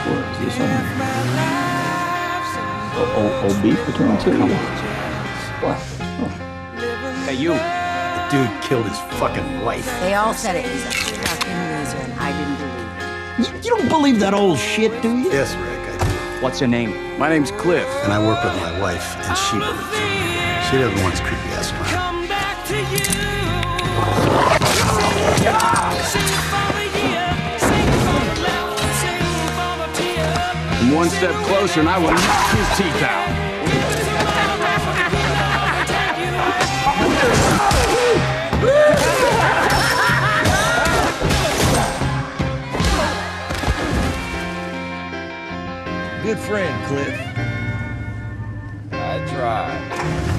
Is this old beef between the two of you? What? Hey, you. The dude killed his fucking wife. They all said it was a fucking loser, and I didn't believe it. You don't believe that old shit, do you? Yes, Rick, I do. What's your name? My name's Cliff. And I work with my wife, and she believes it. She doesn't want his creepy ass around. I'm one step closer and I will knock his teeth out. Good friend, Cliff. I tried.